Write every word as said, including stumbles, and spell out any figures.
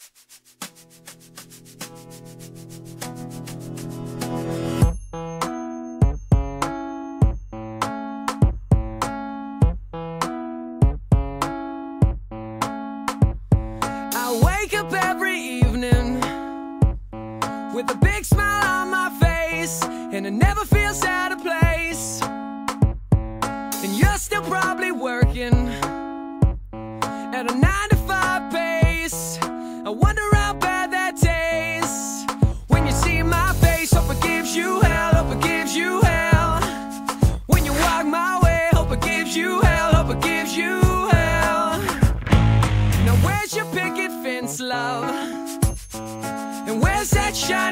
Wake up every evening with a big smile on my face, and it never feels out of place. And you're still probably working at a nine to five pace. I wonder how bad that tastes when you see my face. Hope it gives you hell, hope it gives you hell. When you walk my way, hope it gives you hell, hope it gives you hell. Now where's your picket fence, love? And where's that shiny